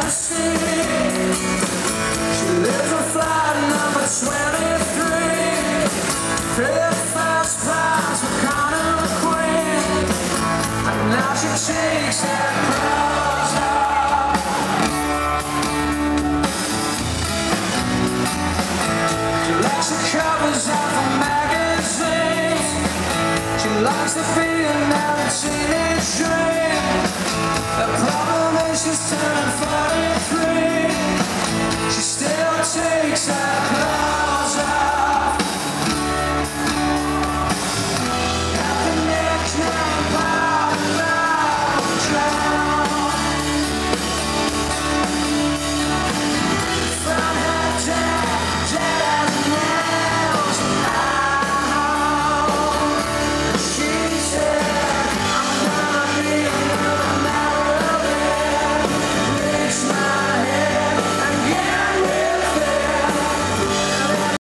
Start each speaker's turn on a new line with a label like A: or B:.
A: Tennessee. She lives on flight number 23. Fifth fast class with Connor McQueen. And now she takes that clothes off. She likes the covers off of magazines. She likes the feeling of a teenage dream. The problem is she's turning 40.